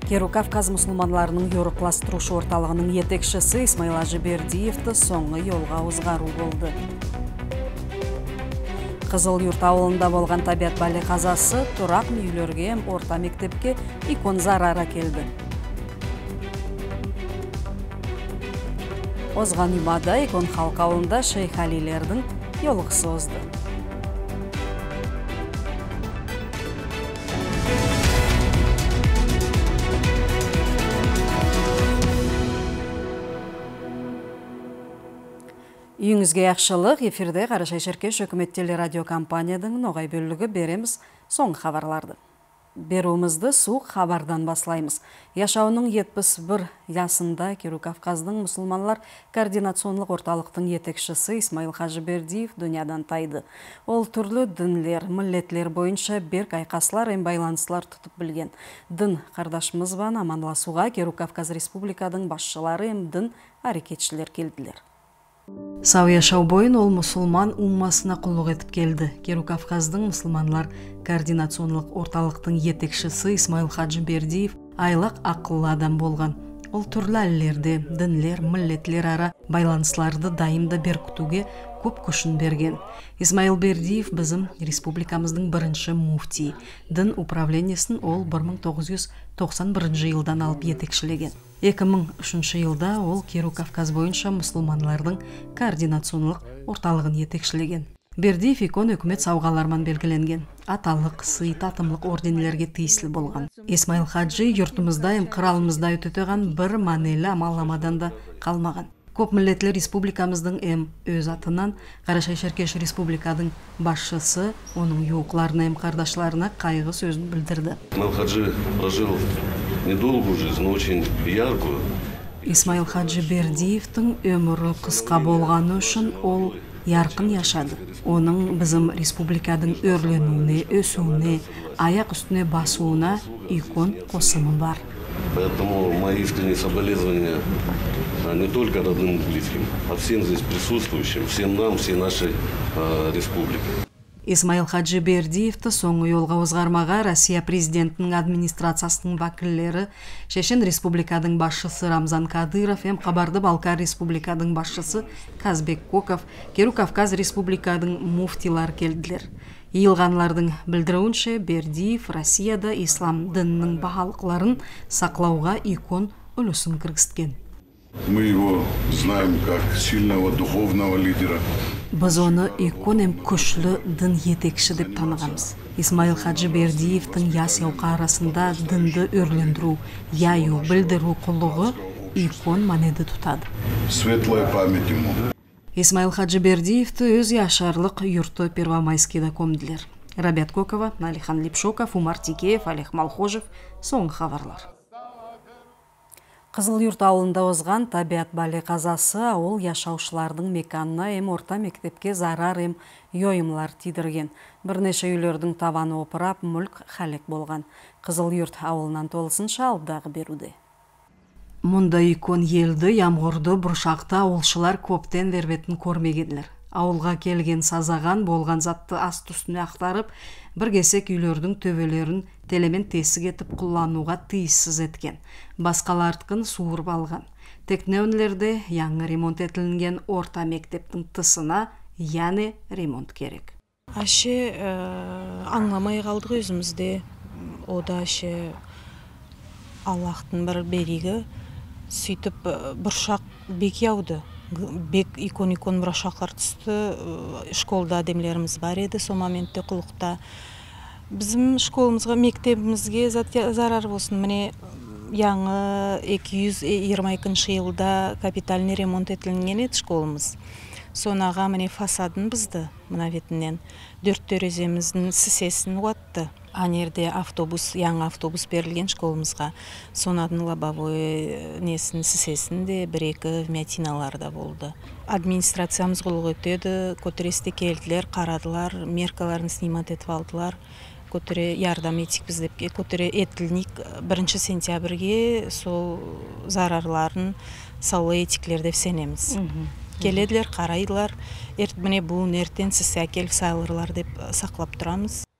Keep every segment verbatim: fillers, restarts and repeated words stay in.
Керу Кавказ мұсылманларының еуропластырушы орталығының етекшісі Исмаил Ажибердиевті соңғы жолға озғару болды. Қызыл Юрт ауылында болған табиат бәле қазасы тұрақ үйлерге, орта мектепке икон зарара келді. Озған имада икон халқ ауылында Шейх Алилердің жолғысы озды. Үйіңізге яқшылық, эфирде Қарашай Шеркеш өкіметтелі радиокомпаниядың ноғай бөлігі береміз соңғы хабарларды. Беруімізді суық хабардан баслаймыз. Яшауының жетпіс бір ясында Керу Кавказдың мұсылманлар координационлық орталықтың етекшісі Исмаил Ажибердиев дүниядан тайды. Ол түрлі дінлер, миллетлер бойынша берк айқаслар, ем байланыстылар тұтып білген. Дін қардашымызбан аманласуға Керу Кавказ Республикадың басшылары ем дін әрекетшілер келділер. Сау яшау бойын ол мұсылман уммасына құллық етіп келді. Керу Кавказдың мұсылманлар координационлық орталықтың етекшісі Исмаил Ажибердиев айлық ақылы адам болған. Ол түрлі әлілерде, дінлер, миллетлер ара байланыстыларды дайымда беркітуге көп күшін берген. Исмаил Бердиев біздің республикамыздың бірінші муфти. Дін управлениясын ол бір мың тоғыз жүз тоқсан бірінші жылдан алып етекшілеген. екі мың үшінші жылда ол Керу Кавказ бойынша мұсылманлардың координационлық орталығын етекшілеген. Бердиев икон өкімет сауғалармен белгіленген. Аталық, сый, татымлық орденлерге тиесілі болған. Исмаил Хаджи юртымызда, ем қыралымызда өтетіған бір манелі амалламадан да қалмаған. Көп миллетлі республикамыздың ем өз атынан Қарашай Шеркеш республикадың басшысы оның юқларына ем қардашларына қайғы сөзін білдірді. Исмаил Хаджи прожил недолгую жизнь, но очень яркую. Исмаил Ажибердиевтің өмірі қысқа болғаны үшін ол ярқын яшады. Оның біздің республикадың өрленуіне, өсуіне, аяқ үстіне басуына икон қосымы бар. Поэтому мои искренние соболезнования не только родным и близким, а всем здесь присутствующим, всем нам, всей нашей э, республике. Исмаил Ажибердиевті соңғы жолға озғармаға Россия президентінің администрациясының вакіллері, Шешен республикадың басшысы Рамзан Кадыров, ем Қабарды Балкар республикадың басшысы Казбек Коков, Керу Кавказ республикадың муфтилар келділер. Иылғанлардың білдіруінше Бердиев Россияда ислам дінінің бағалықларын сақлауға икон үлісін кіргісткен. Мы его знаем как сильного духовного лидера. Біз оны икон ем күшлі дін етекші деп танығамыз. Исмаил Ажибердиевтің яс яуқа арасында дінді өрлендіру, яю, білдіру құлығы икон манеді тұтады. Светлая память ему. Исмаил Ажибердиевті өз яшарлық юрты Первомайскийда көмділер. Рабят Кокова, Алихан Липшоков, Умар Тикеев, Олег Малхожев соңғы хабарлар. Қызыл Юрт ауылында озған табиат бәле қазасы ауыл яшаушылардың меканына ем орта мектепке зарар ем йойымлар тидірген. Бірнеше үйлердің табаны опырап, мүлк хәлек болған. Қызыл Юрт ауылынан толысынша алдағы беруде. Мұнда икон елді, ямғырды, бұршақта ауылшылар көптен вербетін көрмегенлер. Ауылға келген сазаған болған затты аст үстіне ақтарып, бір кесек үйлердің төбелерін телемен тесік етіп құлануға тиіссіз еткен. Басқалартқын суырып алған. Текнеунлерде яңы ремонт етілінген орта мектептің тысына, яны ремонт керек. Ашы аңламай қалдық өзімізде. Ода ашы Аллахтың бір берегі сөйтіп бұршақ бек яуды. Бек икон-икон бұршақлар түсті. Школда демлеріміз бар еді, со моментте құлықта. Біздің школымызға, мектебімізге зарар болсын. Міне яңы екі жүз жиырма екінші жылда капитальный ремонт етілінген еді школымыз. Сонаға міне фасадын бізді мұна ветінен. Дөрт тереземіздің сісесін уатты. Анерде автобус, яңы автобус берілген школымызға. Сонадың лобовой несін сісесінде бір-екі вмятиналарда болды. Администрациямыз құлық өтеді, көтересте келділер, қарадылар, меркаларын снимат етіп алдылар. Көтере ярдам етік біздеп, көтере етілінік бірінші сентябрге сол зарарларын саулы етіклерде сенеміз. Келеділер, қарайдылар, міне бұл нертен сіз әкел сайлырлар деп сақлап тұрамыз.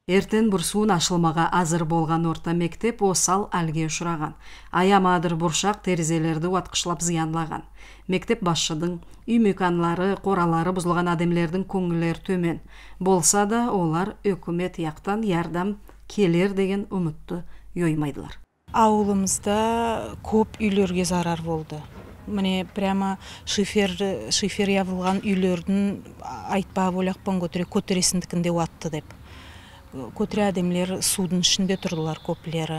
Эртен бурсуун ашылмага азыр болган орта мектеп осал алге ұшыраған. Аямадыр буршак терезелерди уаткышлап зыянлаган. Мектеп башчыдын үй меканлары, коралары бузулган адемлердин көңүллөрү төмөн. Болса да олар өкмөт яктан жардам келер деген умутту йоймайдылар. Ауылымызда көп үйлөргө зарар болды. Міне прямо шифер шифер ябылган үйлөрдүн айтпа болакпан көтөрө көтөресиндикинде уатты деп. Көтөрө адемлер судун ичинде турдулар көплери.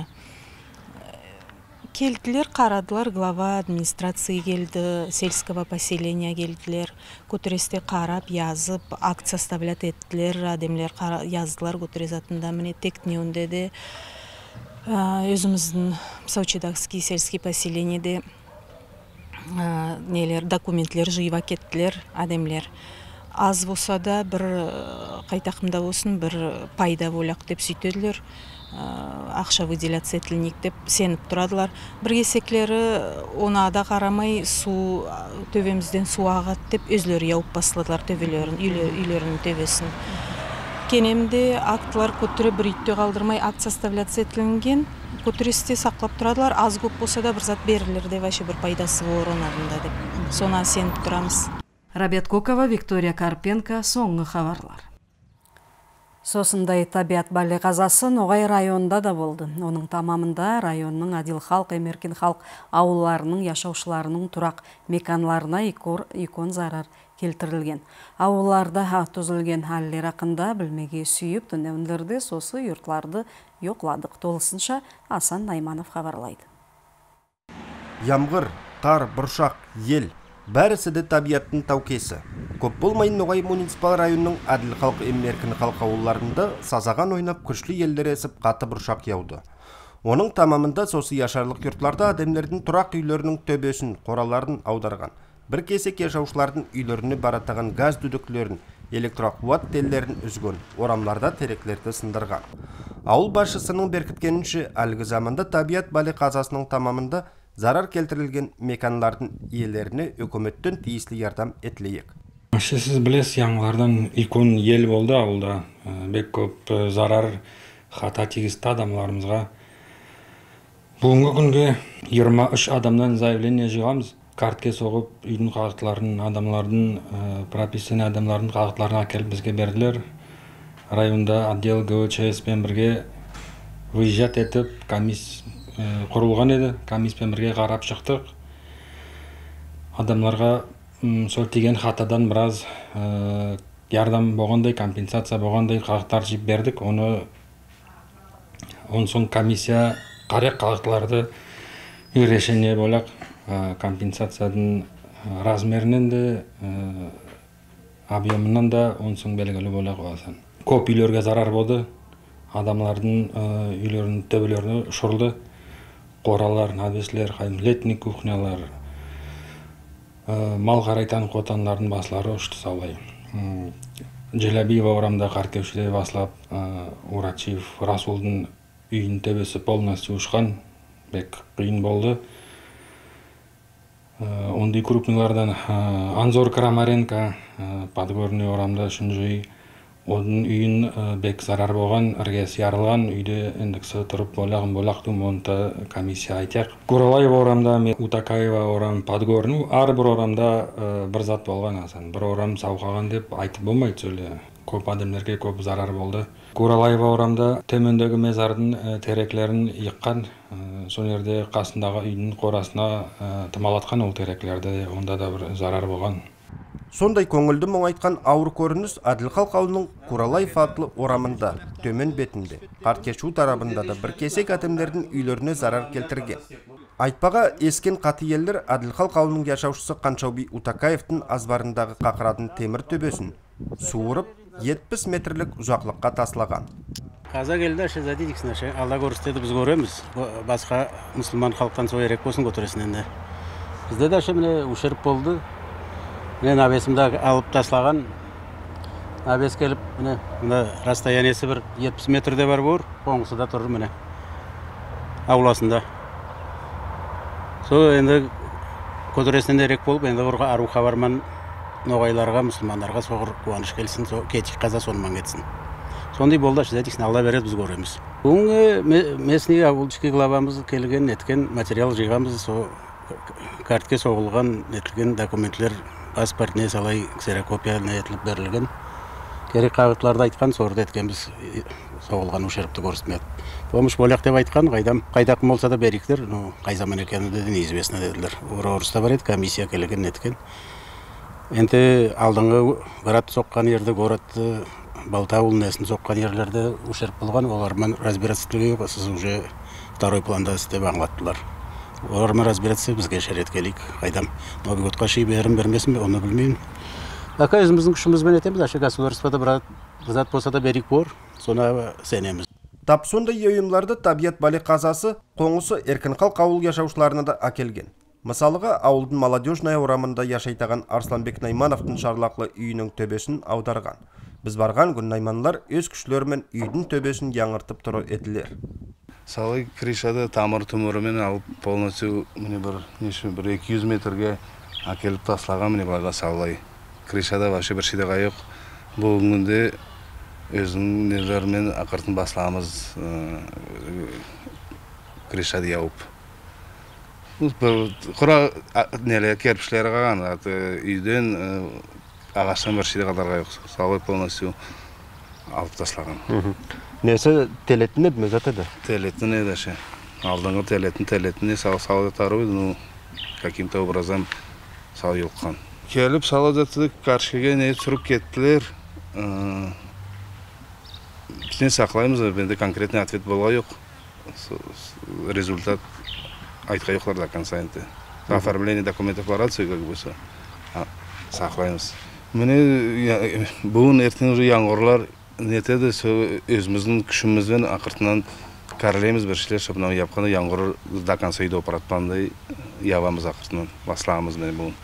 Келдилер, карадылар, глава администрации келди, сельского поселения келдилер. Көтөресте карап, yazып, акт составлять эттилер, адемлер яздылар көтөрө затында. Міне тектнеунде де өзүмүздүн Сочидагский сельский поселениеде нелер документлер жыйып кеттилер адемлер. Аз болса да бір кайтакымда болсын бір пайда болак деп сүйтөдүлөр. Акча выделяться этилник деп сенип турадылар. Бир кесеклери она да карамай суу төбөмүздөн суу агат деп өзлөрү яуып басладылар төбөлөрүн, үйлөрүнүн төбөсүн. Кенемде актылар көтөрө бир үттө калдырмай акт составляться этилинген. Көтөрөстө саклап турадылар, аз көп болса да бир зат берилер деп вообще бир пайдасы бар онадында деп. Сона сенип турамыз. Рабет Кокова, Виктория Карпенко, соңғы хабарлар. Сосындай табиат бале казасы Ноғай районында да болды. Оның тамамында районның Адил халк, Эмеркин халк ауылларының яшаушыларының турак меканларына икон зарар келтірілген. Ауылларда түзілген халлер ақында білмеге сүйіп, түнеуіндерді сосы юртларды йоқладық. Толысынша Асан Найманов хабарлайды. Ямғыр, қар, бұршақ, ел бәрісі де табиаттың таукесі. Көп болмайын Ноғай муниципал районның Адил халк, Эмеркин халк ауылларында сазаған ойнап күшлі елдер есіп қаты бұршақ яуды. Оның тамамында сосы яшарлық юртларда адемлердің тұрақ үйлерінің төбесін, қораларын аударған. Бір кесек яшаушылардың үйлеріне баратаған газ дүдіклерін, электрокуат теллерін үзген, орамларда тереклерді сындырған. Ауыл басшысының беркіткенінше, әлгі заманда табиат бали қазасының тамамында зарар келтірілген меканлардың иелеріне өкіметтен тиісті ярдам етілейік. Сіз білесіз, яңғылардан икон ел болды ауылда. Бек көп зарар хата тигізді адамларымызға. Бүгінгі күнге жиырма үш адамдан заявление жиғамыз. Картке соғып, үйдің қағытларын, адамлардың, прописаны адамлардың қағытларын әкеліп бізге берділер. Районда отдел ГОЧС пен бірге выезжат етіп, комисс құрылған еді. Комисспен бірге қарап шықтық. Адамларға сол тиген хатадан біраз ярдам болғандай, компенсация болғандай қағыттар жиып бердік. Оны он соң комиссия қарек қағытларды решение болақ. Компенсацияның размерінен де, объемынан да онсың белгілі болақ оласын. Көп үйлерге зарар болды, адамлардың үйлерінің төбелеріне ұшырылды, қоралар, навеслер, летний кухнялар, мал қарайтан қотанлардың басылары ұшты саулай. Желябиева орамда қаркеушіде басылап, Урачиев Расулдың үйін төбесі полностью ұшқан, бек қиын болды. Ондай крупнылардан Анзор Крамаренко Подгорный орамда үшінші оның үйін бек зарар болған, іргесі ярылған, үйде ендіксі тұрып болағын болақтың онта комиссия айтақ. Куралаева орамда, Утакаева орам, Подгорный, ар бір орамда бір зат болған асан. Бір орам сауқаған деп айтып болмайды сөйле. Көп адамдерге көп зарар болды. Куралаева орамда төмендегі мезардың тереклерін иыққан, сол жерде қасындағы үйдің қорасына тымалатқан ол тереклерді, онда да бір зарар болған. Сондай көңілді мұң айтқан ауыр көрініс Адил халк ауылының Куралаев атлы орамында, төмен бетінде, Қаркешу тарабында да бір кесек атымдердің үйлеріне зарар келтірген. Айтпаға ескен қаты елдер Адил халк ауылының яшаушысы Қаншауби Утакаевтың азбарындағы қақырадың темір төбесін суырып, жетпіс метрлік ұзақлыққа таслаған. Қаза келді, шезади диксін, Алла көрістеді біз көреміз. Басқа мұсылман халықтан сол ерек болсын көтересін енді. Бізде де міне ушерп болды. Мен абесімді алып таслаған. Абес келіп, міне расстояниясы бір жетпіс метрде бар бор, қоңысы да тұрыр міне ауласында. Сол енді көтересінен ерек болып, енді ұрға ару хабарман Ноғайларға, мұсылмандарға соғыр қуаныш келсін, кетік қаза сонымен кетсін. Сондай болды, шыдадиксін, Алла береді, біз көреміз. Бүгін местный ауылдышки главамыз келген, неткен материал жиғамыз, со картке соғылған, нетілген документлер паспортіне салай ксерокопияны етіліп берілген. Керек қағытларды айтқан, сорды еткенбіз соғылған ушеріпті көрсетмеді. Помыш болақ деп айтқан, қайдақым болса да беріктер, қай заман екені де неизвестно деділер. Орыста бар еді, комиссия келген неткен. Енді алдыңғы ғырат соққан ерді, ғыратты Балта улнесін соққан ерлерді ушеріп болған, олармен разбирательствоге сіз уже второй планда істеп аңлаттылар. Олармен разбираться бізге шерет келейік, қайдам. Новиготқа шей берім бермесін бе, оны білмеймін. Ака өзіміздің күшімізбен етеміз, ашы государствода бір зат болса да берік бор, соны сенеміз. Тап сондай ұйымларды табият бали қазасы қоңысы еркін қалқ ауыл яшаушыларына да әкелген. Мысалыға ауылдың молодежная орамында яшайтаған Арсланбек Наймановтың шарлақлы үйінің төбесін аударған. Біз барған күн Найманлар өз күшлерімен үйдің төбесін яңыртып тұры етілер. Салай кришада тамыр түмірімен алып полностью бір екі жүз метрге әкеліп таслаған міне барға салай. Кришада ваше бір шеде қайық. Бүгінде өзінің нелерімен ақыртын басламыз кришады яуып. Құра нелі керпішлері қаған, үйден ағаштан бір шеде қалдарға жоқ. Салай полностью алып таслаған. Несі телетін еді ме затады? Телетін еді ше. Алдыңғы телетін, телетіне салы тару еді, каким-то образом салы елқан. Келіп салы затыды қаршыға не тұрып кеттілер. Бізден сақлаймыз, бенде конкретный ответ болға жоқ. Результат айтқа жоқлар до конца енді. Оформление документов барады, сөйгігі бұсы. Сақлаймыз. Міне бұғын ертен уже яңғырлар нетеді, өзіміздің күшімізбен ақыртынан кәрілеміз біршілер, щоб мынау япқаны яңғыр до конца үйді опаратпандай ябамыз ақыртынан, баслағымыз мен бұғын.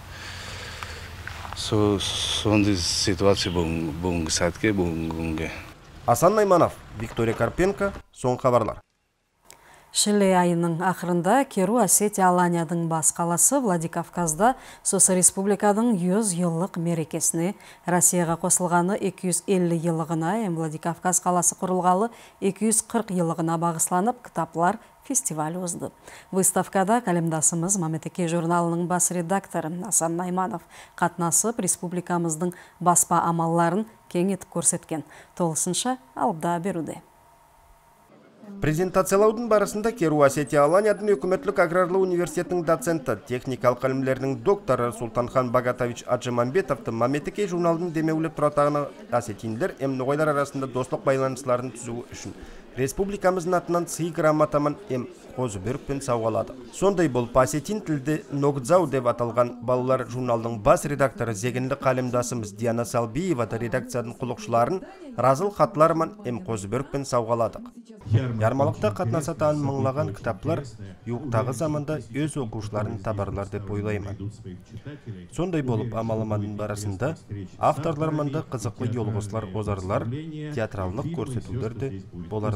Сондай ситуация бүгінгі сәтке, бүгінгі. Асан Найманов, Виктория Карпенко, соң хабарлар. Шіле айының ақырында Керу Осетия Аланияның бас қаласы Владикавказда Сосы Республикадың жүз еллық мерекесіне, Россияға қосылғаны екі жүз елу елығына, Владикавказ қаласы құрылғалы екі жүз қырық елығына бағысланып, кітаплар фестивалі озды. Выставкада калемдасымыз Маметеке журналының бас редакторы Асан Найманов қатнасып республикамыздың баспа амалларын кең етіп көрсеткен. Толысынша алда беруде. Презентациялаудың барысында Керу Осетия Аланиядың өкіметлік аграрлы университетінің доценті, техникалық ғылымлерінің докторы Султанхан Багатович Аджимамбетовты Маметеке журналдың демеулі тұратағына осетиндер әм ноғайлар арасында достық байланысларын түзу үшін республикамыздың атынан сый грамотамын әм қозы бөрікпен сауғалады. Сондай бұл пасетин тілді Ногдзау деп аталған балалар журналдың бас редакторы зегінді қалемдасымыз Диана Салбиева да редакцияның құлықшыларын разыл қатларман әм қозы бөрікпен сауғаладық. Ярмалықта қатнасатан мыңлаған кітаплар юқтағы заманда өз оқушыларын табарлар деп ойлаймын. Сондай болып амаламаның барасында авторларманда қызықлы елғыслар озарлар, театраллық көрсетулерді боларлар.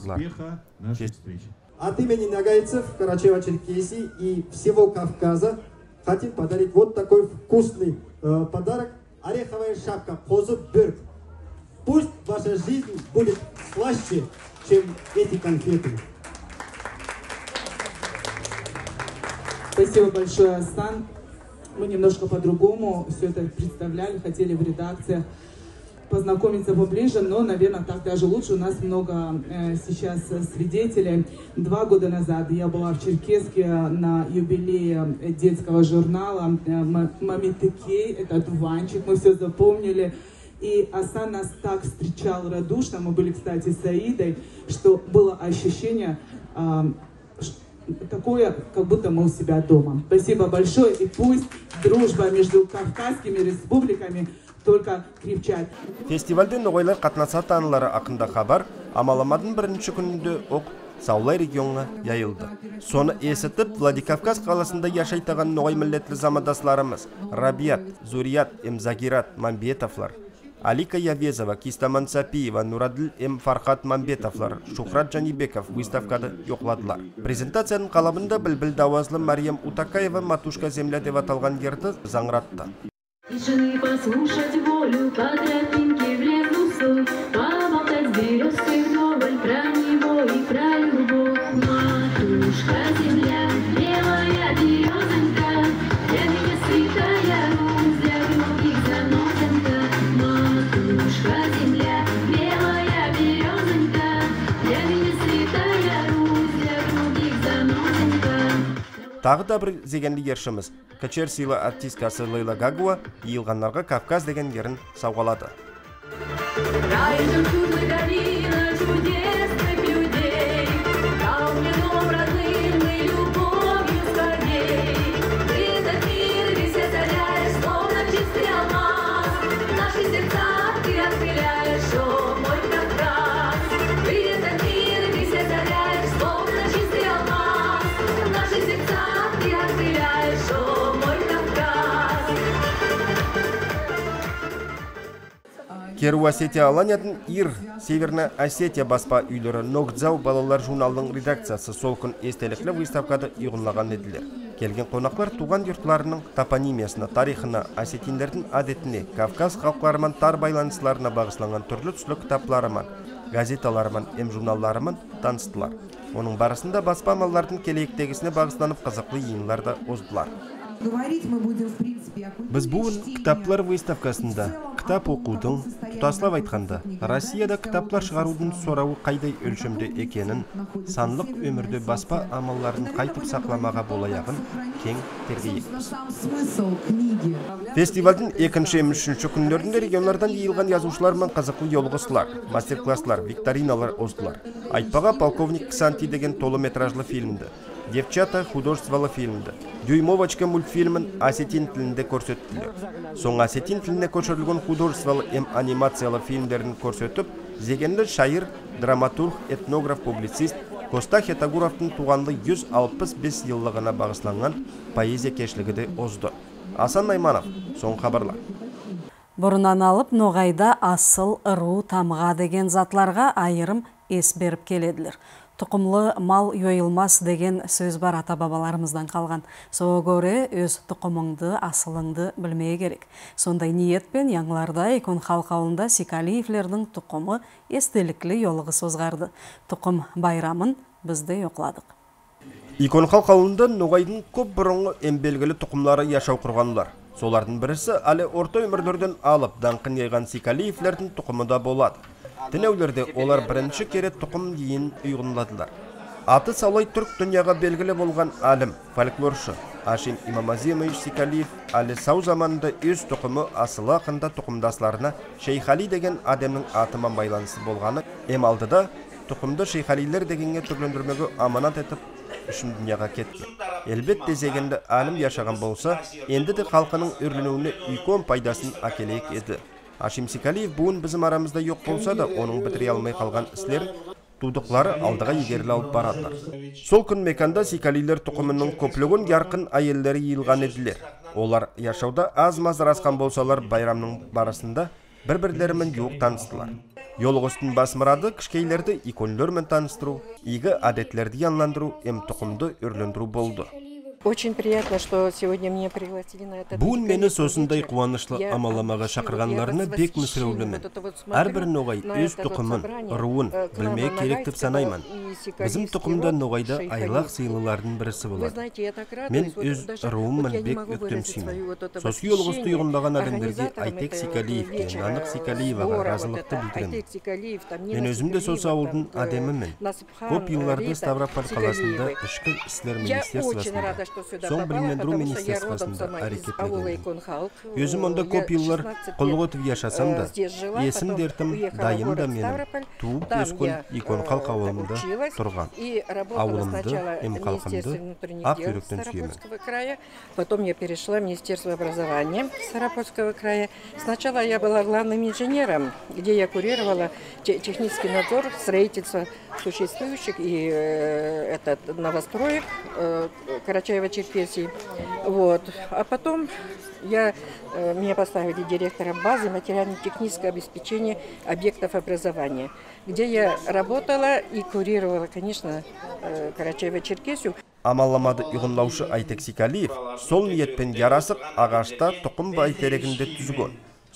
От имени нагайцев Карачаево-Черкесии и всего Кавказа хотим подарить вот такой вкусный э, подарок. Ореховая шапка «Козы Бёрк». Пусть ваша жизнь будет слаще, чем эти конфеты. Спасибо большое, Асан. Мы немножко по-другому все это представляли, хотели в редакциях познакомиться поближе, но, наверное, так даже лучше. У нас много э, сейчас свидетелей. Два года назад я была в Черкесске на юбилее детского журнала э, «Маметекей». Это дуванчик, мы все запомнили. И Асан нас так встречал радушно. Мы были, кстати, с Аидой, что было ощущение э, такое, как будто мы у себя дома. Спасибо большое. И пусть дружба между кавказскими республиками только крепчать. Фестивальден ноғайлар қатнаса танылары ақында хабар, амаламадың бірінші күнінде оқ Саулай регионға яйылды. Соны есітіп, Владикавказ қаласында яшайтаған ноғай миллетлі замандасларымыз Рабият, Зурият, М. Загират, Мамбетовлар, Алика Явезова, Кистаман Сапиева, Нурадыл М. Фархат Мамбетовлар, Шухрат Жанибеков выставкада жоқладылар. Презентацияның қалабында білбіл дауазлы Мариям Утакаева «Матушка земля» деп аталған ерді заңратты. Тишины послушать волю, под рябинки в лесу, поболтать Тағы да бір зегенлі ершіміз, качер сыйлы артисткасы Лейла Гагуа иылғанларға Кавказ деген ерін сауғалады. Керу Осетия Аланиядан Ир, Северная Осетия баспа үйлері Ногдзау балалар журналының редакциясы сол күн естеліклі выставкады иғынлаған еділер. Келген қонақлар туған юртларының топонимиясына, тарихына, осетиндердің адетіне, Кавказ халқларымен тар байланыстыларына бағысланған түрлі түслі кітапларымен, газеталарымен, эм журналларымен таныстылар. Оның барысында баспа маллардың келейіктегісіне бағысланып қызықлы иынларды оздылар. Біз бүгін кітаплар выставкасында кітап оқудың, тұтаслап айтқанда, Россияда кітаплар шығарудың сорауы қайдай өлшімді екенін, санлық өмірді баспа амалларын қайтып сақламаға болаяғын кең тергейікпіз. Фестивальдің екінші үшінші күндерінде регионлардан иылған язушылармен қызықлы жолығысылар, мастер-класслар, викториналар оздылар. Айтпаға полковник Ксанти деген толыметражлы фильмді, Девчата художестволы фильмді, Дюймовочка мультфильмін осетин тілінде көрсеттілер. Соң осетин тіліне көшірілген художестволы эм анимациялы фильмдерін көрсетіп, зегенлі шайыр, драматург, этнограф, публицист Коста Хетагуровтың туғанды жүз алпыс бес жылдығына бағысланған поэзия кешлігіде озды. Асан Найманов, соң хабарлар. Бұрынан алып, Ноғайда асыл, ыру, тамға деген затларға айырым ес беріп келеділер. Тұқымлы мал йойылмас деген сөз бар ата-бабаларымыздан қалған. Соға көре өз тұқымыңды, асылыңды білмей керек. Сондай ниетпен яңларда Икон халқауында Сикалиевлердің тұқымы естеліклі йолығы созғарды. Тұқым байрамын бізде yoqладық. Икон халқауында Ноғайдың көп бұрынғы ембелгілі тұқымлары яшау құрғанлар. Солардың бірісі әлі орта өмірлерден алып даңқын ейған Сикалиевлердің тұқымы да болады. Тінеулерде олар бірінші керет тұқым дейін ұйғынладылар. Аты салай түрк дүнияға белгілі болған әлім, фольклоршы Ашим Имамаземович Сикалиев әлі сау заманында өз тұқымы асылы ақында тұқымдасларына Шейхали деген адамның атымен байланысы болғаны эм алдыда тұқымды Шейхалилер дегенге түрлендірмегі аманат етіп үшін дүнияға кеткен. Әлбетте зегенді әлім яшаған болса, енді де халқының үрленуіне үйкон пайдасын әкелейік еді. Ашим Сикалиев бүгін bizim арамызда жоқ болса да, оның бітіре алмай қалған іслер тудықлары алдыға егерлі алып барадылар. Сол күн меканда Сикалилер тұқымының көплігін ярқын айеллері иылған еділер. Олар яшауда аз-маз расқан болсалар байрамның барысында бір-бірлерімен жоқ таныстылар. Yolğustun basmırады кішкейлерді иконлермен таныстыру, игі адетлерді янландыру, эм тұқымды өрлендіру болды. Очень приятно, что сегодня меня пригласили на этот. Бүгін мені сосындай қуанышлы амаламаға шақырғанларына бек мүсіреулімін. Әрбір Ноғай өз тұқымын, руын білмей керек деп санаймын. Bizim тұқымда Ноғайда айлақ сыйлылардың бірісі болады. Мен өз руымын бек өктемсеймін. Сосы Yolğusты ұйғындаған адамдерге Айтек Сикалиевке, Нанық Сикалиеваға разылықты білдіремін. Мен өзімде сосы ауылдың адемімін. Көп yıllarda Ставрополь қаласында ішкі істер министерствосында, соң білімлендіру министерствосында әрекет етемін. Өзім онда көп yıllar құлық өтіп яшасам да, есім дертім дайым да менің туып өскен Икон халқ ауылында тұрған. Ауылымды, эм халқымды ақ жүректен сүйемін. Потом я перешла в Министерство образования Ставропольского края. Сначала я была главным инженером, где я курировала технический надзор строительства существующих и э, этот новостроек э, Карачаево-Черкесии. Вот. А потом я, э, меня поставили директором базы материально-технического обеспечения объектов образования, где я работала и курировала, конечно, э, Карачаево-Черкесию. Амалламады ұғынлаушы Айтек Сикалиев сол ниетпен ярасып ағашта тұқым байтерегінде түзген.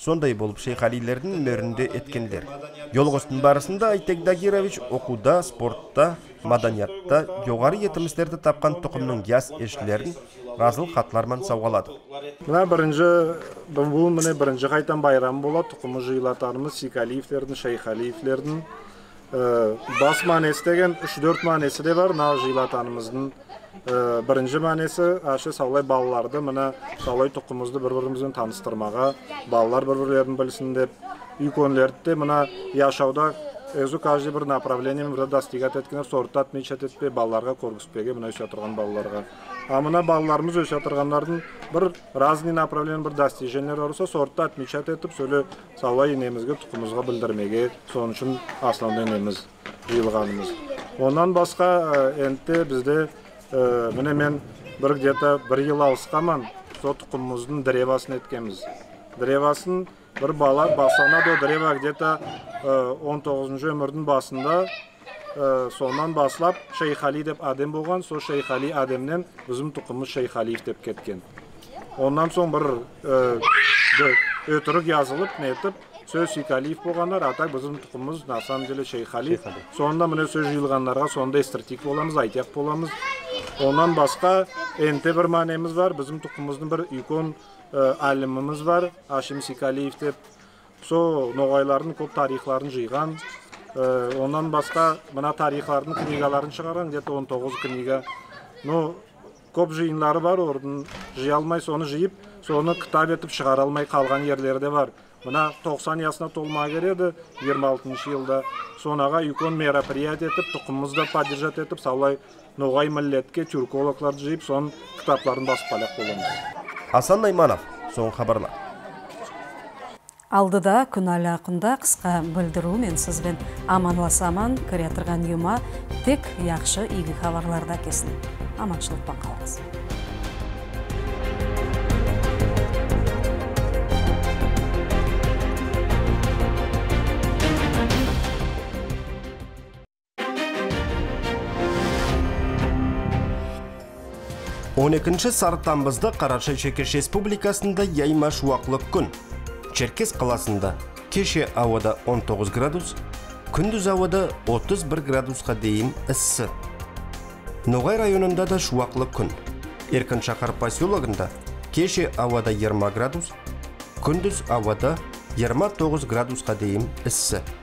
сондай болып Шейхалилердің мөрінде еткендер. Жолғыстың барысында Айтек Дагирович оқуда, спортта, маданиятта, жоғары етіміздерді тапқан тұқымның яс ешілерін разыл қатлармен сауғалады. Мына бірінші, бұл міне бірінші қайтан байрам болады, тұқымы жиылатарымыз Сикалиевтердің, Шейхалиевтердің. Бас манесі деген үш төрт манесі де бар, мына жиылатанымыздың. Бірінші манесі ашы саулай балаларды, мына саулай тұқымызды бір-бірімізбен таныстырмаға, балалар бір-бірлерін білсін деп, үйкөнлерді мына яшауда өзі каждый бір направлениемен бір достигат еткенер, сорты отмечат етпе, балаларға көргіспеге, мына өсе отырған балаларға. А мына балаларымыз өсе отырғандардың бір разный направлениемен бір достижениелер орысы, сорты отмечат етіп, сөйлі саулай енемізге, тұқымызға білдірмеге, соның үшін основной енеміз жиылғанымыз. Онан басқа әнтте бізде міне мен бір где-то бір ел алысқаман, со тұқымымыздың древасын еткеміз. Древасын бір бала басана до древа где-то он тоғызыншы өмірдің басында сонан баслап Шейхали деп адем болған, со Шейхали адемнен біздің тұқымыз Шейхалиев деп кеткен. Ондан соң бір өтірік yazылып, нетіп, сөз Сикалиев болғандар, атак біздің тұқымыз на самом деле Шейхали. Сонда міне сөз жиылғандарға сонда эстратик боламыз, айтяқ боламыз. Онан басқа энте бір манеміз бар, біздің тұқымыздың бір үйкон әліміміз бар, Ашим Сикалиев деп. Со ноғайлардың көп тарихларын жиған. Онан басқа мына тарихлардың книгаларын шығарған, где-то он тоғыз книга. Но көп жиынлары бар, ордың жи алмай соны жиып, соны кітап етіп шығара алмай қалған ерлері де бар. Мына тоқсан ясына толма кереді, жиырма алтыншы жылда. Сонаға үйкон мероприятие етіп, тұқымымызды поддержат етіп, саулай ноғай миллетке тюркологларды жиып, сон кітапларын басып қалақ боламыз. Асан Найманов, соң хабарлар. Алдыда күн алақында қысқа білдіру мен сізбен аманласаман кіре тұрған юма тек яқшы игі хабарларда кесін. Аманшылықпен қалыңыз. он екінші сартамбызда Қарашай-Черкеш Республикасында яйма шуақлық күн. Черкес қаласында кеше ауада он тоғыз градус, күндіз ауада отыз бір градусқа дейін ісі. Ноғай районында да шуақлық күн. Еркін шақар поселогында кеше ауада жиырма градус, күндіз ауада жиырма тоғыз градусқа дейін ісі.